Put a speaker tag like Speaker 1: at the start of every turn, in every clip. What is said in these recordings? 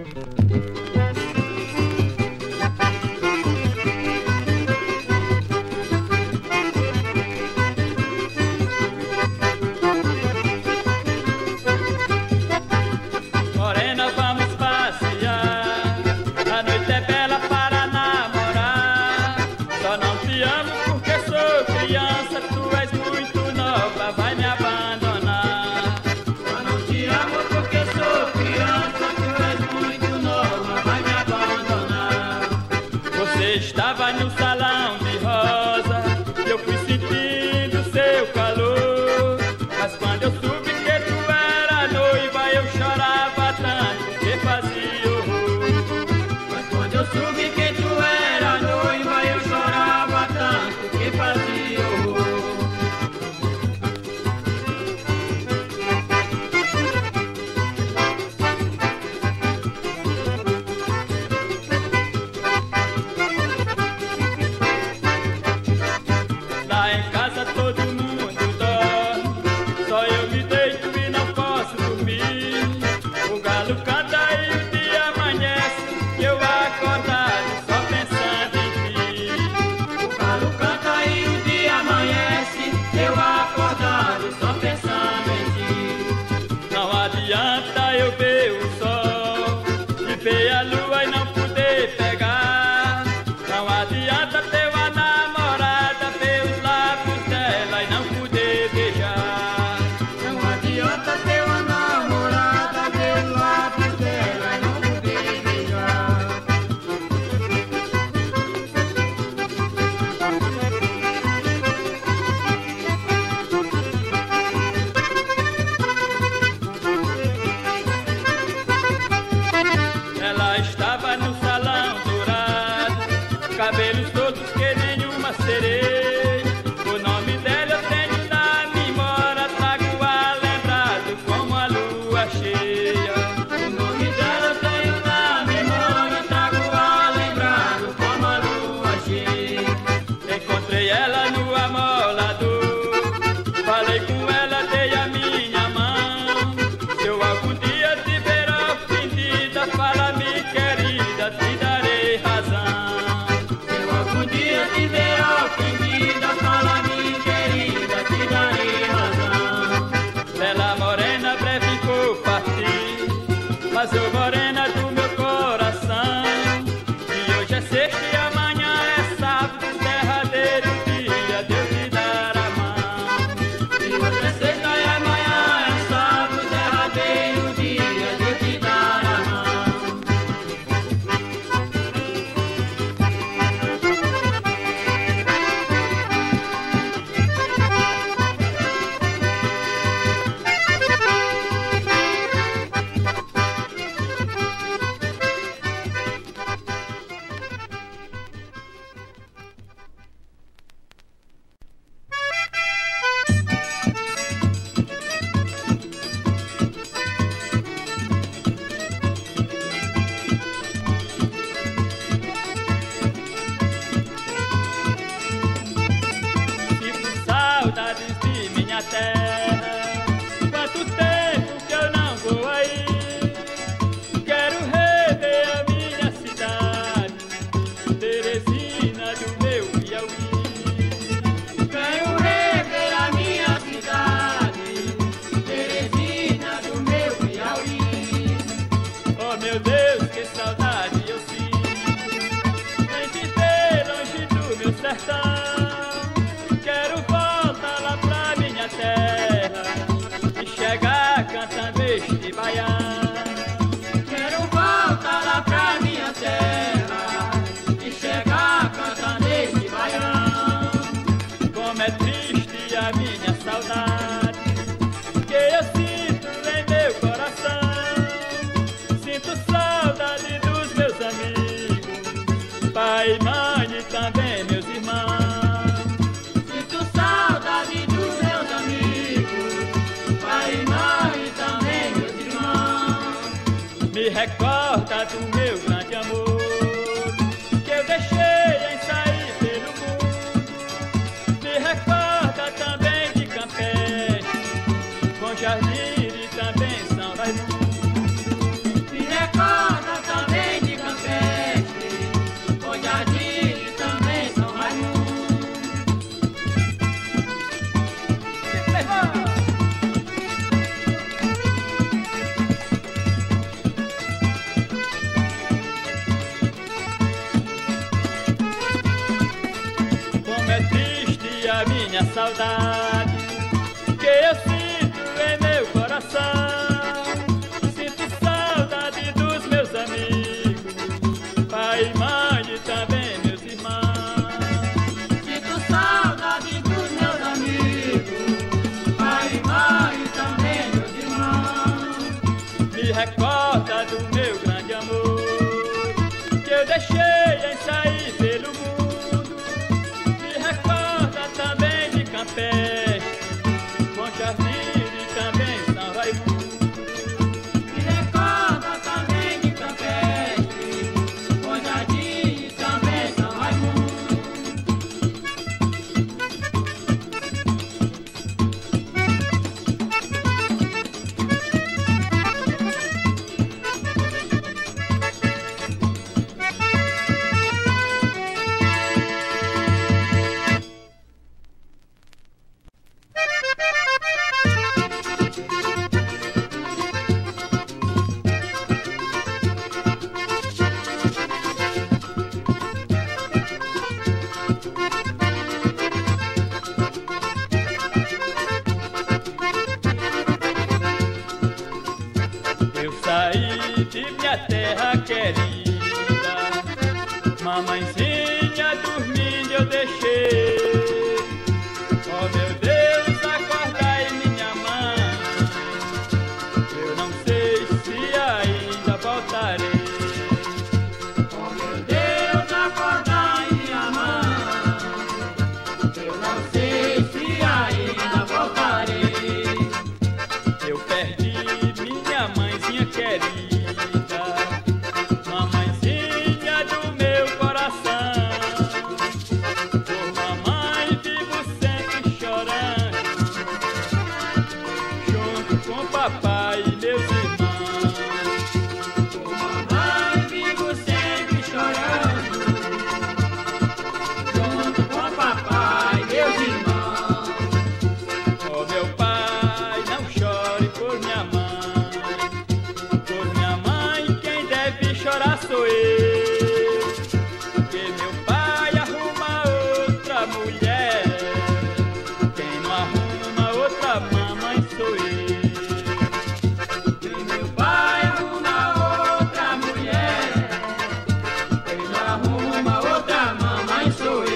Speaker 1: Estava no salão de rosa e eu fui sentindo seu calor. Mas quando eu soube que tu era noiva, eu chorava tanto que fazia horror. Mas quando eu soube que tu era noiva, eu chorava tanto que fazia horror. Todo mundo dorme, só eu me deito e não posso dormir. O galo canta e o dia amanhece, e eu acordado só pensando em ti. O galo canta e o dia amanhece, eu acordado só pensando em ti. Não adianta eu ver o sol e ver a lua e não poder pegar. Não adianta ter uma namorada, ver os lábios dela e não poder beijar. Não adianta ter uma namorada, ver os lábios dela e não poder beijar. Ela estava no salão dourado, cabelos todos que nem uma sereia. O nome dela eu tenho na memória, trago a lembrado como a lua cheia. O nome dela eu tenho na memória, trago a lembrado como a lua cheia. Encontrei ela no amolador, falei com ela, dei a minha mão. Se eu algum dia te ver ofendida, fala-me querida, te darei razão. Se eu algum dia te ver ofendida, fala-me querida, te darei razão. Bela morena, breve vou partir, mas eu morena do meu coração. E hoje é sexta e amanhã é sábado, derradeiro dia de eu te dar a mão. E hoje é sexta e amanhã é sábado, derradeiro dia de eu te dar a mão. Sinto saudades de minha terra, quanto tempo que eu não vou aí. Quero rever a minha cidade, Teresina do meu Piauí. Quero rever a minha cidade, Teresina do meu Piauí. Oh meu Deus, que saudade eu sinto em te ter longe do meu sertão. Quero voltar lá pra minha terra e chegar cantando este baião. Quero voltar lá pra minha terra e chegar cantando este baião. Como é triste a minha saudade que eu sinto em meu coração. Sinto saudade dos meus amigos, pai, mãe e também meus irmãos. Sinto saudade dos meus amigos, pai, mãe e também meus irmãos. Me recorda do meu grande amor que eu deixei em sair pelo mundo. Me recorda também de Campeche, com Jardim e também São Raimundo. Me recorda minha saudade que eu sinto em meu coração. Sinto saudade dos meus amigos, pai e mãe e também meus irmãos.
Speaker 2: Sinto saudade dos meus amigos, pai e mãe e também meus irmãos.
Speaker 1: Me recorda do meu grande amor que eu deixei em sair pelo mundo. Me recorda também de Campeche, Bom Jardim e também São Raimundo.
Speaker 2: Me recorda também de Campeche, Bom Jardim e também São Raimundo.
Speaker 1: Eu saí de minha terra querida, mamãezinha dormindo eu deixei. Oh meu Deus, acordai minha mãe, eu não sei se ainda voltarei.
Speaker 2: Oh meu Deus, acordai minha mãe, eu não sei se ainda voltarei.
Speaker 1: Eu perdi minha mãezinha querida, mamãezinha do meu coração. Por mamãe vivo sempre chorando, junto com papai e meus irmãos.
Speaker 2: Por mamãe vivo sempre chorando, junto com papai e meus irmãos.
Speaker 1: Oh meu pai, não chore por minha mãe. Por minha mãe quem deve chorar sou eu. Porque meu pai arruma outra mulher, quem não arruma outra mamãe sou eu.
Speaker 2: E meu pai arruma outra mulher, ele não arruma outra mamãe sou eu.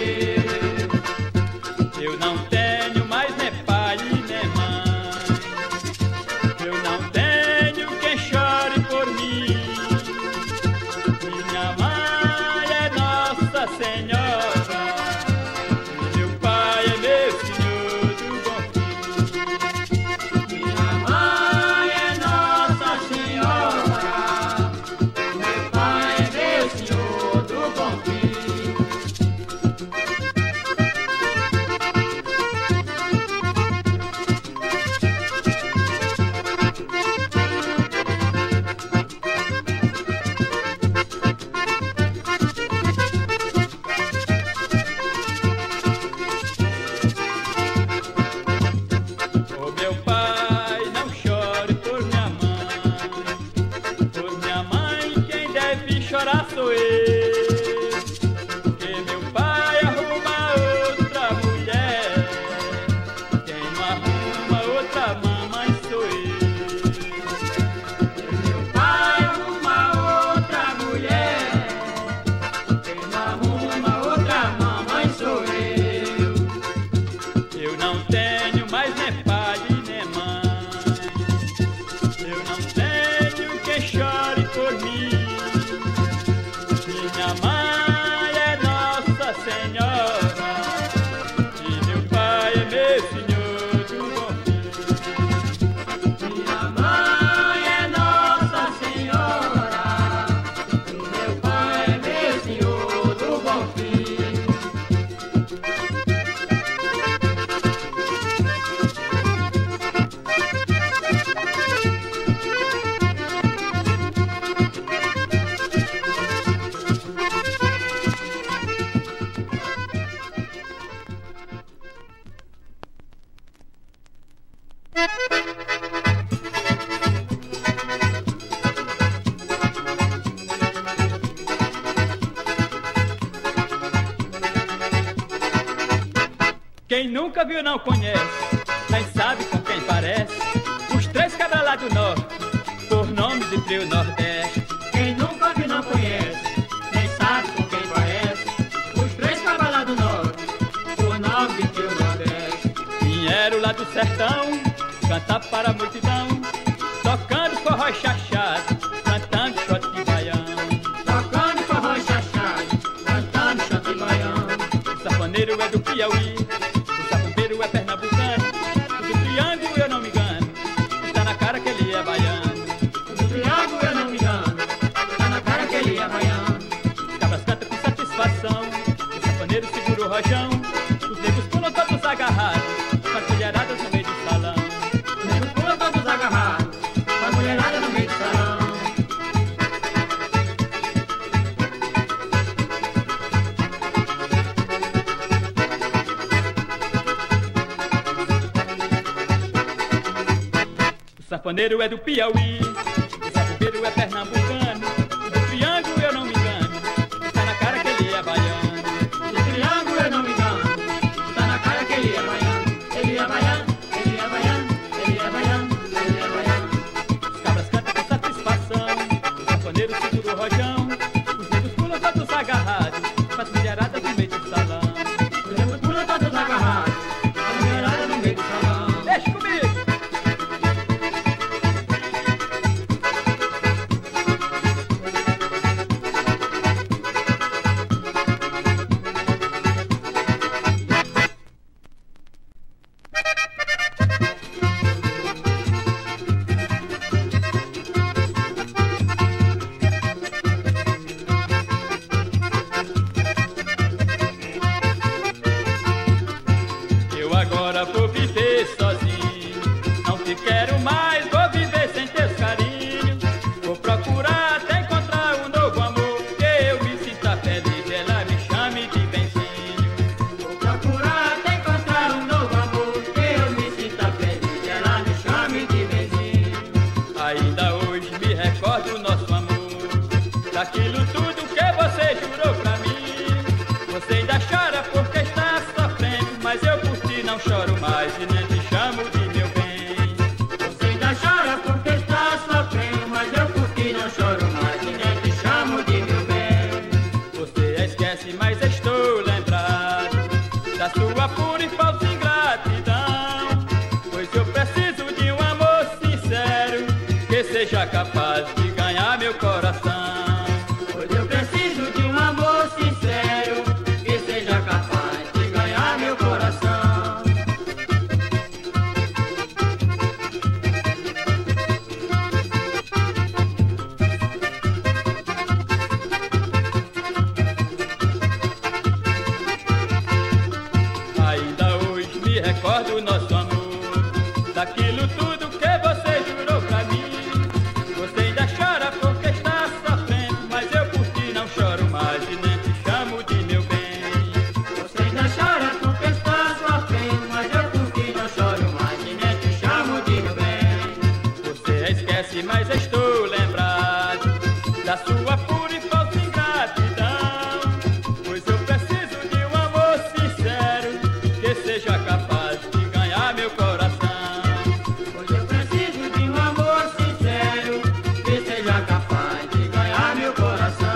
Speaker 1: Eu não tenho mais nem pai nem mãe, eu não tenho quem chore por mim. Minha mãe é Nossa Senhora e meu pai é meu Senhor do Bom Fim.
Speaker 2: Minha mãe é Nossa Senhora, meu pai é meu Senhor do Bom Fim.
Speaker 1: Oh meu pai, não chore por minha mãe. Por minha mãe quem deve chorar sou eu. Porque meu pai arruma outra mulher, quem não arruma outra mamãe sou eu.
Speaker 2: Meu pai arruma outra mulher, quem não arruma outra mamãe sou eu.
Speaker 1: Eu não tenho mais nem pai nem mãe, eu não tenho quem chore por mim. Minha mãe é Nossa Senhora e meu pai é meu Senhor do Bom Fim.
Speaker 2: Minha mãe é Nossa Senhora, e meu pai é meu Senhor do Bom Fim.
Speaker 1: Quem nunca viu não conhece, nem sabe com quem parece. Os três cabras lá do norte, por nome de trio Nordeste.
Speaker 2: Quem nunca viu não conhece, nem sabe com quem parece. Os três cabras lá do norte, por nome de trio Nordeste.
Speaker 1: Vieram lá do sertão, cantar para a multidão, tocando forró chachado, cantando shot de baião.
Speaker 2: Tocando forró chachado, cantando shot de baião.
Speaker 1: O sanfoneiro é do Piauí, o sapumbeiro é pernambucano, o do triângulo eu não me engano, está na cara que ele é baiano.
Speaker 2: O triângulo eu não me engano, tá na cara que ele é baiano.
Speaker 1: Os cabras cantam com satisfação, o sanfoneiro segura o rojão, os negros pulam todos agarrados, com as colheradas no meio do salão.
Speaker 2: Os negros pulam todos agarrados, com a mulherada no meio do salão.
Speaker 1: O sanfoneiro é do Piauí, o sapumbeiro é pernambucano, o do triângulo eu não me engano, está na cara que ele é baiano.
Speaker 2: O triângulo eu não me engano, tá na cara que ele é baiano. Ele é baiano, ele é baiano, ele é baiano, ele é baiano.
Speaker 1: Os cabras cantam com satisfação, o sanfoneiro segura o rojão, os negros pulam todos agarrados, com as mulheradas no meio do salão.
Speaker 2: Os negros pulam todos agarrados, com a mulherada no meio do salão.
Speaker 1: Deixa comigo! Eu agora vou viver sozinho, não te quero mais, vou viver sem teus carinhos. Vou procurar até encontrar um novo amor, que eu me sinta feliz, ela me chame de benzinho.
Speaker 2: Vou procurar até encontrar um novo amor, que eu me sinta feliz, ela me chame de benzinho.
Speaker 1: Ainda hoje me recordo o nosso amor, daquilo tudo que você jurou pra mim. Você ainda chora porque está sofrendo, mas eu por ti não choro mais e nem te chamo de meu bem.
Speaker 2: Você ainda chora porque está sofrendo, mas eu por ti não choro mais e nem te chamo de meu bem.
Speaker 1: Você esquece, mas estou lembrado da sua pura e falsa ingratidão. Pois eu preciso de um amor sincero, que seja capaz de ganhar meu coração.
Speaker 2: Pois eu preciso de um amor sincero, que seja capaz de ganhar meu coração.
Speaker 1: Ainda hoje me recordo o nosso amor, daquilo tudo que você jurou pra mim. Você ainda chora porque está sofrendo, mas eu por ti não choro mais e nem te chamo de meu bem.
Speaker 2: Você ainda chora porque está sofrendo, mas eu por ti não choro mais e nem te chamo de meu bem.
Speaker 1: Você esquece, mas estou lembrado da sua pura e falsa ingratidão. Pois eu preciso de um amor sincero, que seja capaz de ganhar meu coração.
Speaker 2: Pois eu preciso de um amor sincero, que seja capaz de ganhar meu coração.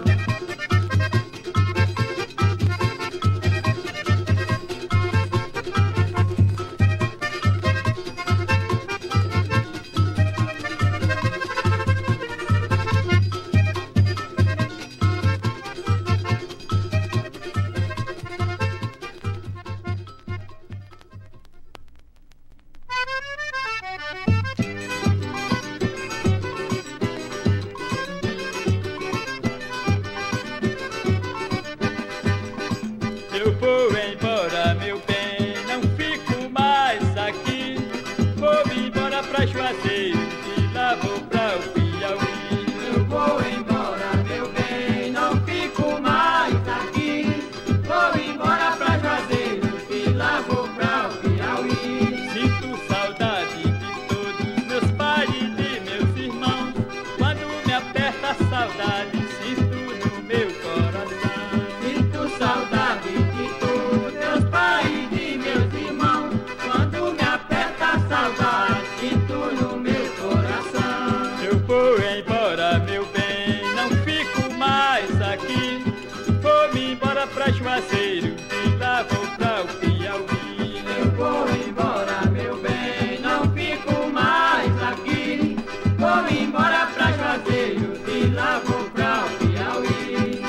Speaker 1: Eu vou embora, meu bem, não fico mais aqui. Vou embora pra Juazeiro, de lá vou pra o Piauí.
Speaker 2: Eu vou embora, meu bem, não fico mais aqui. Vou embora pra Juazeiro, e lá vou pra o Piauí.
Speaker 1: Sinto saudade de todos meus pais e de meus irmãos. Quando me aperta a saudade, sinto no meu coração.
Speaker 2: Sinto saudade de todos meus pais e de
Speaker 1: Juazeiro e lá vou pra o Piauí.
Speaker 2: Eu vou embora, meu bem, não fico mais aqui. Vou embora pra Juazeiro e lá vou pra o Piauí.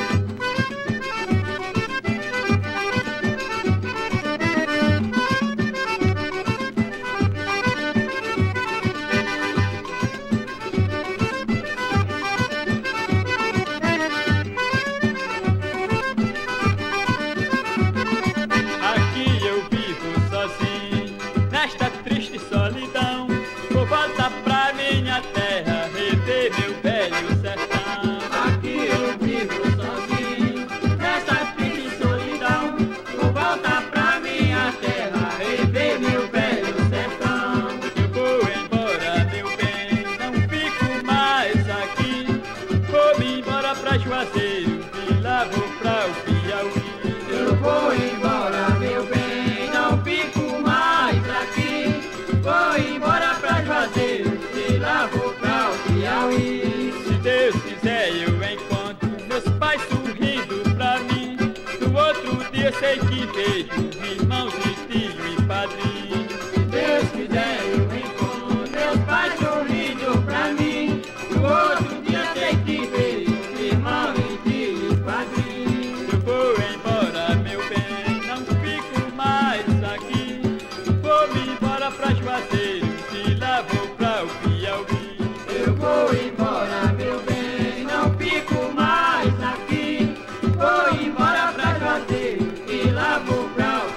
Speaker 1: Aqui eu vivo sozinho, nesta triste solidão. Vou voltar pra minha terra, rever meu velho sertão.
Speaker 2: Aqui eu vivo sozinho, nessa triste solidão. Vou voltar pra minha terra, rever meu velho sertão.
Speaker 1: Eu vou embora, meu bem, não fico mais aqui. Vou embora pra Juazeiro e lá vou pra o Piauí.
Speaker 2: Eu vou embora, meu bem, não fico mais aqui. Vou embora pra Juazeiro e lá vou pra o Piauí.
Speaker 1: Se Deus quiser eu encontro meus pais sorrindo pra mim. No outro dia sei que vejo irmãos de tio e padrinho.
Speaker 2: Se Deus quiser eu encontro meus pais sorrindo pra mim. No outro dia sei que vejo irmão e tio e padrinho.
Speaker 1: Eu vou embora, meu bem, não fico mais aqui. Vou embora pra Juazeiro e lá vou pra o Piauí.
Speaker 2: Eu vou embora, meu bem, não fico mais aqui. Vou embora pra Juazeiro e lá vou pra o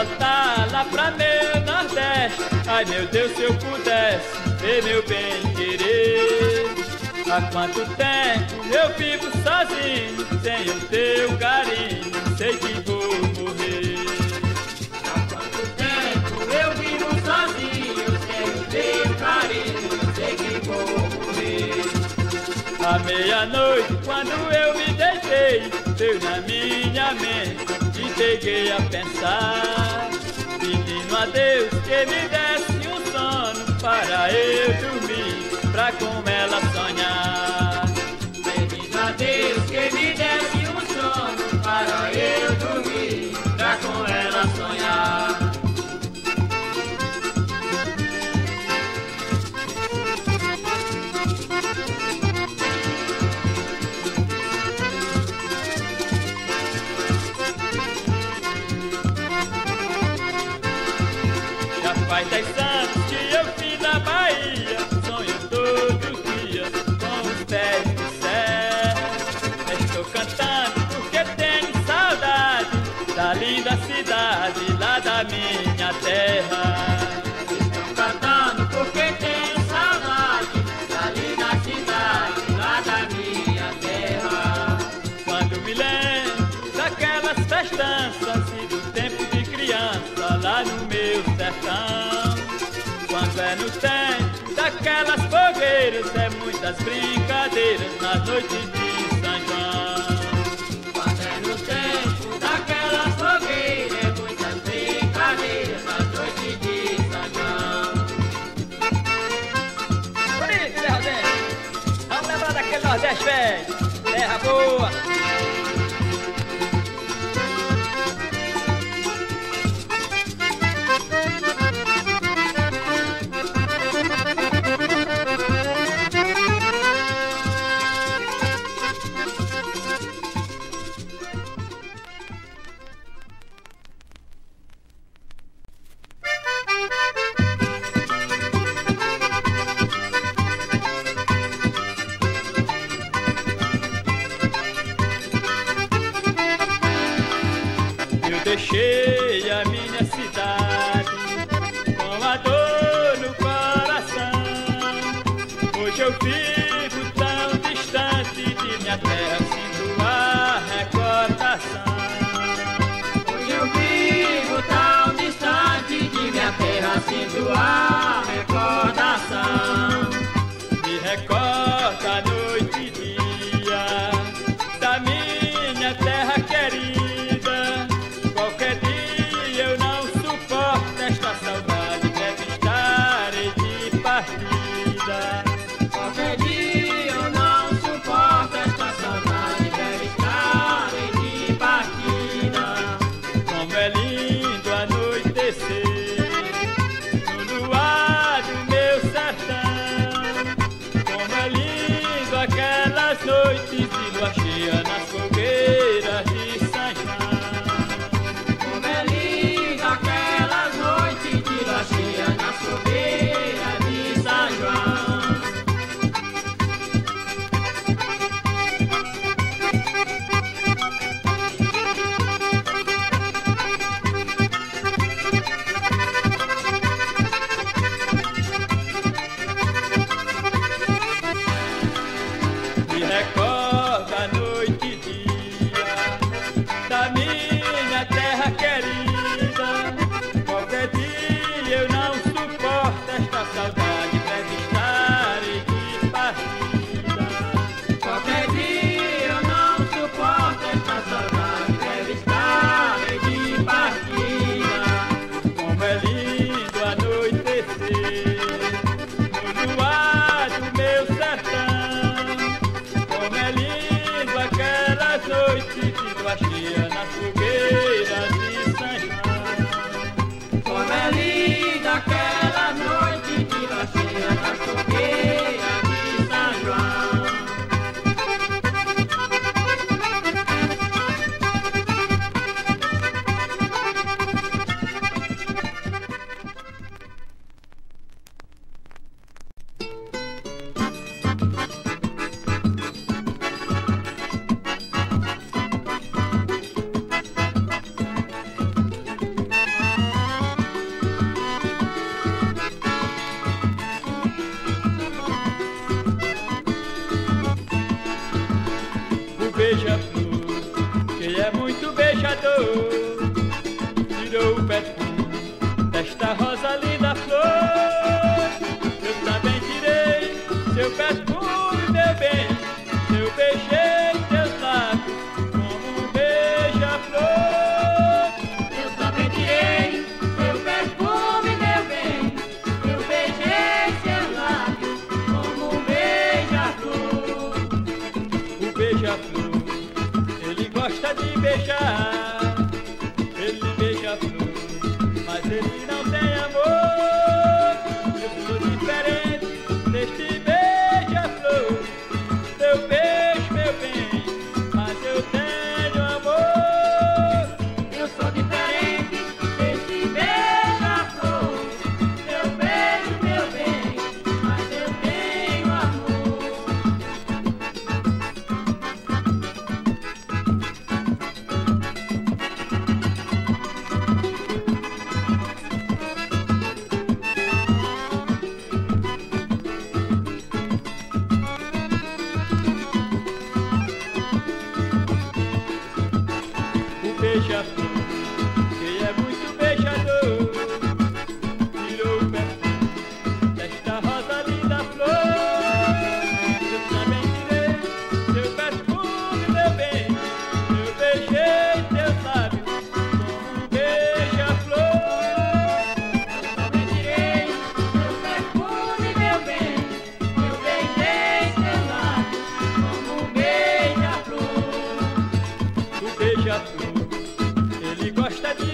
Speaker 1: voltar lá pra meu Nordeste. Ai meu Deus, se eu pudesse ver meu bem querer. Há quanto tempo eu vivo sozinho, sem o teu carinho, sei que vou morrer.
Speaker 2: Há quanto tempo eu vivo sozinho, sem o teu carinho, sei que vou morrer.
Speaker 1: À meia-noite, quando eu me deitei, veio na minha mente e peguei a pensar, pedindo a Deus que me desse um sono para eu dormir, pra com ela sonhar.
Speaker 2: Pedindo a Deus que me desse um sono para eu dormir, pra com ela sonhar.
Speaker 1: Já faz 10 anos que eu vim da Bahia, sonho todos os dias com os pés de serra. Estou cantando porque tenho saudade da linda cidade lá da minha terra.
Speaker 2: Estou cantando porque tenho saudade da linda cidade lá da minha terra.
Speaker 1: Quando me lembro daquelas festanças e do tempo de criança lá no meu sertão. Quando é no tempo daquelas fogueiras, é muitas brincadeiras na noite de São João.
Speaker 2: Quando é no tempo daquela fogueira, é muitas brincadeiras na noite de São João.
Speaker 1: Bonito, Zé Rodrigo. Vamos lembrar daquele Nordeste velho, terra boa. Deixei a minha cidade com a dor no coração. Hoje eu vivo tão distante de minha terra, sinto a recordação.
Speaker 2: Hoje eu vivo tão distante de minha terra, sinto a recordação.
Speaker 1: Me recorda a noite e dia da minha terra querida. Qualquer dia eu não suporto esta saudade, deve estar de partida.
Speaker 2: Qualquer dia eu não suporto esta saudade, deve estar de partida.
Speaker 1: Como é lindo anoitecer no luar do meu sertão.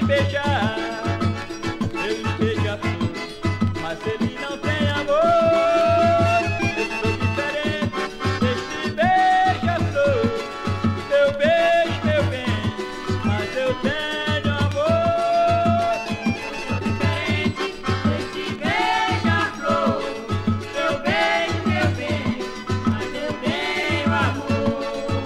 Speaker 1: beijar, ele beija-flor, mas ele não tem amor. Eu sou diferente deste beija-flor, teu beijo, meu bem, mas eu tenho amor.
Speaker 2: Eu sou diferente deste beija-flor, teu beijo, meu bem, mas eu tenho amor.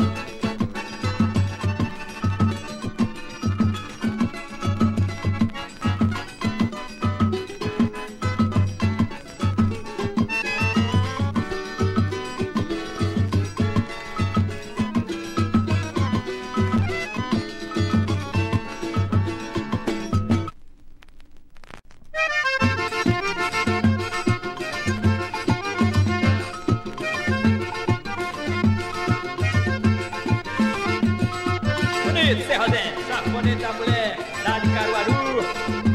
Speaker 1: Bonito, Serrodense, safonete da mulher, lá de Caruaru.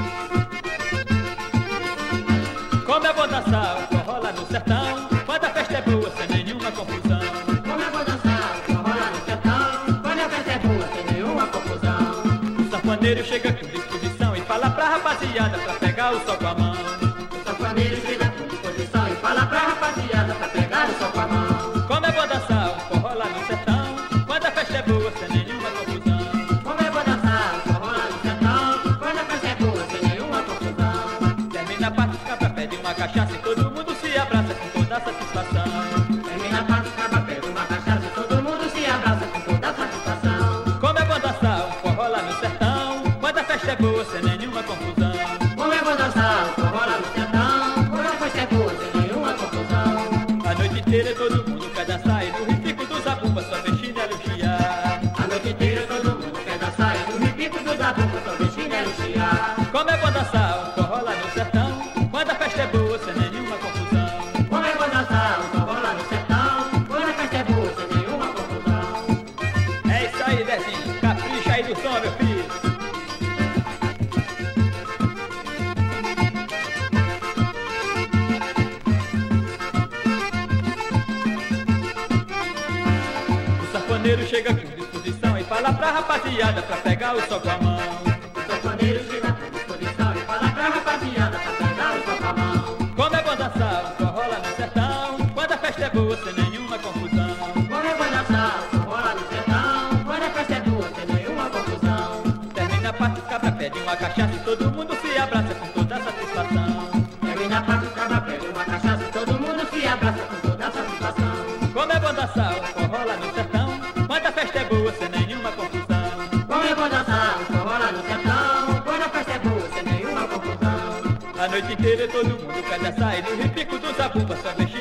Speaker 1: Como é bom dançar o forró lá no sertão, quando a festa é boa, sem nenhuma confusão.
Speaker 2: Como é bom dançar, forró lá no sertão, quando a festa é boa, sem nenhuma confusão.
Speaker 1: O sanfoneiro chega com disposição e fala pra rapaziada pra pegar o sol com a mão.
Speaker 2: O sanfoneiro chega com disposição e fala pra rapaziada pra pegar o sol com a mão.
Speaker 1: Como é bom dançar o forró lá no sertão, quando a festa é boa, sem nenhuma confusão.
Speaker 2: Como é bom dançar, forró lá no sertão, quando a festa é boa, sem nenhuma confusão.
Speaker 1: Termina a parte, cabra pede uma cachaça e todo mundo se abraça com toda a satisfação.
Speaker 2: Termina a parte, acaba, pega uma cachaça e todo mundo se abraça com toda a satisfação.
Speaker 1: Como é bom dançar um forró lá no sertão, quando a festa é boa, sem nenhuma confusão.
Speaker 2: Como é bom dançar, forró lá no sertão, quando a festa é boa, sem nenhuma confusão.
Speaker 1: A noite inteira todo mundo quer dançar e no ritmo do zabumba só vem chinelo chiar.
Speaker 2: A noite inteira todo mundo quer dançar e no repique do zabumba só vem chinelo chiar.
Speaker 1: Como é bom dançar um forró lá no sertão, quando a festa é boa, sem nenhuma confusão.
Speaker 2: Como é bom dançar, forró lá no sertão, quando a festa é boa, sem nenhuma confusão.
Speaker 1: É isso aí, Dezinho, capricha aí do som, meu filho. O sanfoneiro chega com disposição e fala pra rapaziada pra pegar o sol com a mão.
Speaker 2: O sanfoneiro chega com disposição e fala pra rapaziada pra pegar o sol com a mão.
Speaker 1: Como é bom dançar um forró lá no sertão, quando a festa é boa, sem nenhuma confusão.
Speaker 2: Como é bom dançar, forró lá no sertão, quando a festa é boa, sem nenhuma confusão.
Speaker 1: Termina a parte, cabra pede uma cachaça e todo mundo se abraça com toda a satisfação.
Speaker 2: Termina a parte, acaba, pega uma cachaça e todo mundo se abraça com toda a satisfação.
Speaker 1: Como é bom dançar um forró lá no sertão, quando a festa é boa, sem nenhuma confusão.
Speaker 2: Como é bom dançar, forró lá no sertão, quando a festa é boa, sem nenhuma confusão.
Speaker 1: A noite inteira todo mundo quer dançar e no repico do zabumba só vem